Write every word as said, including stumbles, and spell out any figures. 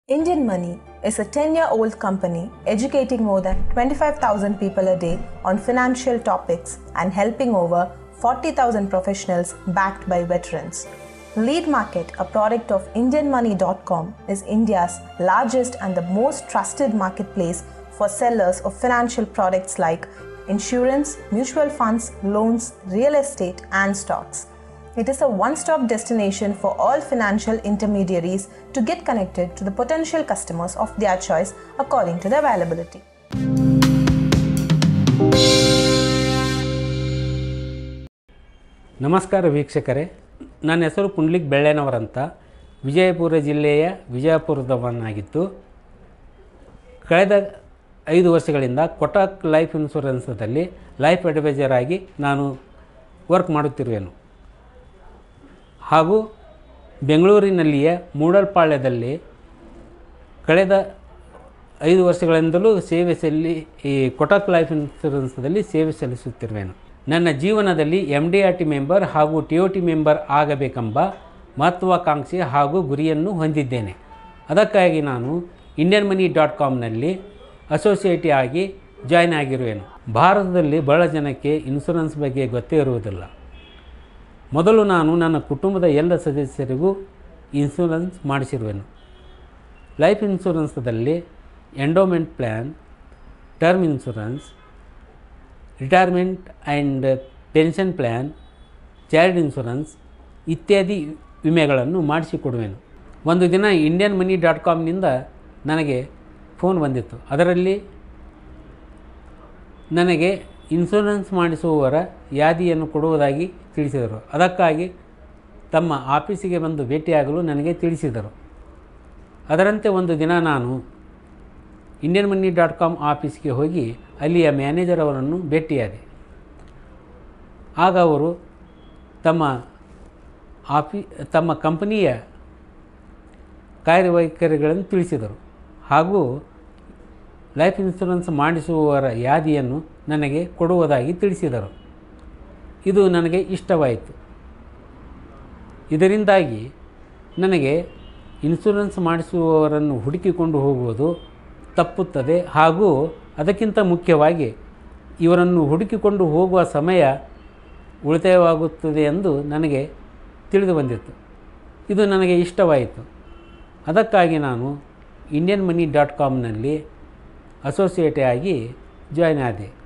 Indian Money is a ten-year-old company educating more than twenty-five thousand people a day on financial topics and helping over forty thousand professionals backed by veterans. Leadmarket, a product of Indian Money dot com, is India's largest and the most trusted marketplace for sellers of financial products like insurance, mutual funds, loans, real estate, and stocks. It is a one-stop destination for all financial intermediaries to get connected to the potential customers of their choice according to their availability. ನಮಸ್ಕಾರ ವೀಕ್ಷಕರೇ, ನನ್ನ ಹೆಸರು ಪುಂಡಲೀಕ್ ಬೆಳ್ಳೆನವರ್ ಅಂತ ವಿಜಯಪುರ ಜಿಲ್ಲೆಯ ವಿಜಯಪುರದವನಾಗಿದ್ದು ಕಳೆದ ಐದು ವರ್ಷಗಳಿಂದ Kotak life ಇನ್ಶೂರೆನ್ಸ್ನಲ್ಲಿ ಲೈಫ್ ಅಡ್ವೈಸರ್ ಆಗಿ ನಾನು ವರ್ಕ್ ಮಾಡುತ್ತಿರುವೆನು. ಹಾಗೂ ಬೆಂಗಳೂರಿನಲ್ಲಿಯ ಮೂಡಲ್ಪಾಳ್ಯದಲ್ಲಿ ಕಳೆದ ಐದು ವರ್ಷಗಳಿಂದಲೂ ಸೇವೆ ಸಲ್ಲಿ ಈ ಕೊಟಕ್ ಲೈಫ್ ಇನ್ಶೂರೆನ್ಸ್ನಲ್ಲಿ ಸೇವೆ ಸಲ್ಲಿಸುತ್ತಿರುವೆನು. ನನ್ನ ಜೀವನದಲ್ಲಿ M D R T member ಹಾಗೂ ಟಿ ಒ ಟಿ ಮೆಂಬರ್ ಆಗಬೇಕೆಂಬ ಮಹತ್ವಾಕಾಂಕ್ಷೆ ಹಾಗೂ ಗುರಿಯನ್ನು ಹೊಂದಿದ್ದೇನೆ. ಅದಕ್ಕಾಗಿ ನಾನು ಇಂಡಿಯನ್ ಮನಿ ಡಾಟ್ ಕಾಮ್ನಲ್ಲಿ ಅಸೋಸಿಯೇಟ್ ಆಗಿ ಜಾಯ್ನ್ ಆಗಿರುವೆನು. ಭಾರತದಲ್ಲಿ ಬಹಳ ಜನಕ್ಕೆ ಇನ್ಶೂರೆನ್ಸ್ ಬಗ್ಗೆ ಗೊತ್ತೇ ಇರುವುದಿಲ್ಲ. ಮೊದಲು ನಾನು ನನ್ನ ಕುಟುಂಬದ ಎಲ್ಲ ಸದಸ್ಯರಿಗೂ ಇನ್ಶೂರೆನ್ಸ್ ಮಾಡಿಸಿರುವೆನು. ಲೈಫ್ ಇನ್ಶೂರೆನ್ಸ್ದಲ್ಲಿ endowment plan, term insurance, retirement and pension plan, child insurance ಇತ್ಯಾದಿ ವಿಮೆಗಳನ್ನು ಮಾಡಿಸಿಕೊಡುವೆನು. ಒಂದು ದಿನ ಇಂಡಿಯನ್ ಮನಿ ಡಾಟ್ ಕಾಮ್ನಿಂದ ನನಗೆ ಫೋನ್ ಬಂದಿತ್ತು. ಅದರಲ್ಲಿ ನನಗೆ ಇನ್ಶೂರೆನ್ಸ್ ಮಾಡಿಸುವವರ ಯಾದಿಯನ್ನು ಕೊಡುವುದಾಗಿ ತಿಳಿಸಿದರು. ಅದಕ್ಕಾಗಿ ತಮ್ಮ ಆಫೀಸಿಗೆ ಬಂದು ಭೇಟಿಯಾಗಲು ನನಗೆ ತಿಳಿಸಿದರು. ಅದರಂತೆ ಒಂದು ದಿನ ನಾನು ಇಂಡಿಯನ್ ಮನಿ ಡಾಟ್ ಕಾಮ್ ಆಫೀಸ್ಗೆ ಹೋಗಿ ಅಲ್ಲಿಯ ಮ್ಯಾನೇಜರ್ ಅವರನ್ನು ಭೇಟಿಯಾದೆ. ಆಗ ಅವರು ತಮ್ಮ ಆಫೀ ತಮ್ಮ ಕಂಪನಿಯ ಕಾರ್ಯವೈಖರಿಗಳನ್ನು ತಿಳಿಸಿದರು ಹಾಗೂ ಲೈಫ್ ಇನ್ಶೂರೆನ್ಸ್ ಮಾಡಿಸುವವರ ಯಾದಿಯನ್ನು ನನಗೆ ಕೊಡುವುದಾಗಿ ತಿಳಿಸಿದರು. ಇದು ನನಗೆ ಇಷ್ಟವಾಯಿತು. ಇದರಿಂದಾಗಿ ನನಗೆ ಇನ್ಶೂರೆನ್ಸ್ ಮಾಡಿಸುವವರನ್ನು ಹುಡುಕಿಕೊಂಡು ಹೋಗುವುದು ತಪ್ಪುತ್ತದೆ ಹಾಗೂ ಅದಕ್ಕಿಂತ ಮುಖ್ಯವಾಗಿ ಇವರನ್ನು ಹುಡುಕಿಕೊಂಡು ಹೋಗುವ ಸಮಯ ಉಳಿತಾಯವಾಗುತ್ತದೆ ಎಂದು ನನಗೆ ತಿಳಿದು ಬಂದಿತ್ತು. ಇದು ನನಗೆ ಇಷ್ಟವಾಯಿತು. ಅದಕ್ಕಾಗಿ ನಾನು ಇಂಡಿಯನ್ ಮನಿ ಡಾಟ್ ಕಾಮ್ನಲ್ಲಿ ಅಸೋಸಿಯೇಟ್ ಆಗಿ ಜಾಯ್ನ್ ಆದೆ.